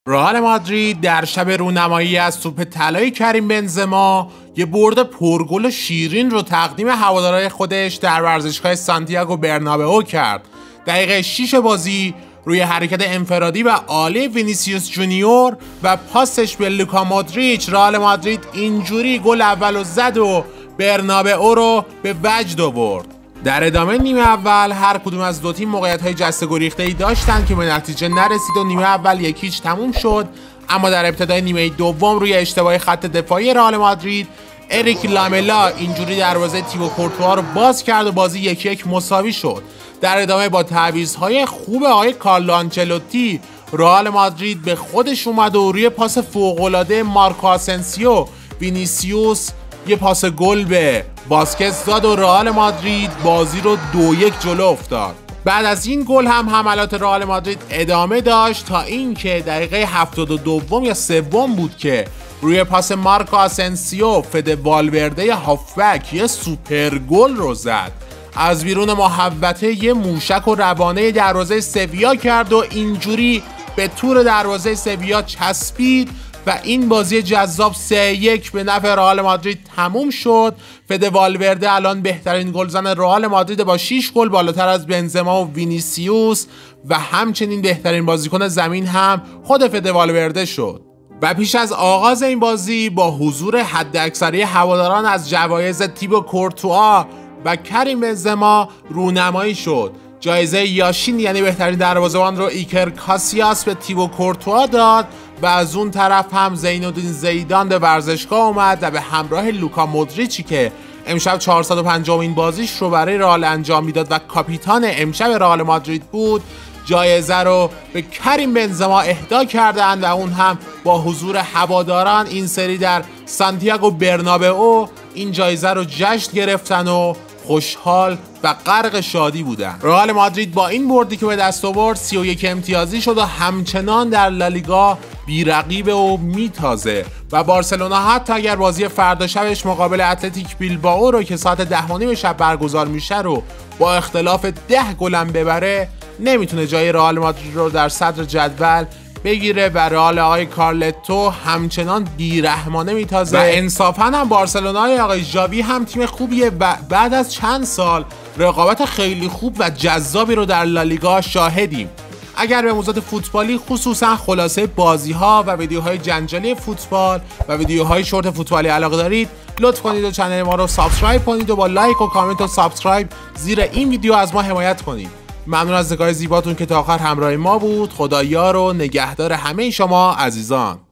رئال مادرید در شب رونمایی از توپ طلای کریم بنزما یه برد پرگل و شیرین رو تقدیم هوادارهای خودش در ورزشگاه سانتیاگو برنابئو کرد. دقیقه 6 بازی روی حرکت انفرادی و عالی وینیسیوس جونیور و پاسش به لوکا مودریچ رئال مادرید اینجوری گل اولو زد و برنابئو رو به وجد آورد. در ادامه نیمه اول هر کدوم از دو تیم موقعیت‌های جسته گریخته‌ای داشتن که به نتیجه نرسید و نیمه اول 1-0 تموم شد. اما در ابتدای نیمه دوم روی اشتباه خط دفاعی رئال مادرید اریک لاملا اینجوری دروازه تیبو کورتوا رو باز کرد و بازی 1-1 مساوی شد. در ادامه با تعویض‌های خوب آقای کارلو آنچلوتی رئال مادرید به خودش اومد و روی پاس فوق‌العاده مارکو آسنسیو وینیسیوس یه پاس گل به باسکت داد و رئال مادرید بازی رو 2-1 جلو افتاد. بعد از این گل هم حملات رئال مادرید ادامه داشت تا اینکه دقیقه 72 یا 3 بود که روی پاس مارکو آسنسیو فده والورده هافبک یه سوپر گل رو زد. از بیرون محوطه یه موشک و روانه دروازه سویا کرد و اینجوری به تور دروازه سویا چسبید و این بازی جذاب 3-1 به نفع رئال مادرید تموم شد. فده والورده الان بهترین گلزن رئال مادرید با 6 گل بالاتر از بنزما و وینیسیوس و همچنین بهترین بازیکن زمین هم خود فده والورده شد. و پیش از آغاز این بازی با حضور حداکثری هواداران از جوایز تیبو کورتوا و کریم بنزما رونمایی شد. جایزه یاشین یعنی بهترین دروازه‌بان رو ایکر کاسیاس به تیبو کورتوا داد و از اون طرف هم زینالدین زیدان به ورزشگاه اومد و به همراه لوکا مودریچی که امشب 450مین بازیش رو برای رئال انجام میداد و کاپیتان امشب رئال مادرید بود جایزه رو به کریم بنزما اهدا کردند و اون هم با حضور هواداران این سری در سانتیاگو برنابئو این جایزه رو جشن گرفتن و خوشحال و غرق شادی بودن. رئال مادرید با این بردی که به دست آورد 31 امتیازی شد و همچنان در لالیگا بی‌رقیبه و میتازه و بارسلونا حتی اگر بازی فردا شبش مقابل اتلتیک بیلبائو رو که ساعت 10:30 شب برگزار میشه رو با اختلاف 10 گل ببره نمیتونه جای رئال مادرید رو در صدر جدول بگیره و رئال آقای کارلتو همچنان بیرحمانه میتازه و انصافا هم بارسلونای آقای ژاوی هم تیم خوبیه و بعد از چند سال رقابت خیلی خوب و جذابی رو در لالیگا شاهدیم. اگر به موضوعات فوتبالی خصوصا خلاصه بازی ها و ویدیوهای جنجالی فوتبال و ویدیوهای شورت فوتبالی علاقه دارید لطف کنید و کانال ما رو سابسکرایب کنید و با لایک و کامنت و سابسکرایب زیر این ویدیو از ما حمایت کنید. ممنون از نگاه زیباتون که تا آخر همراه ما بود. خدا یار و نگهدار همه شما عزیزان.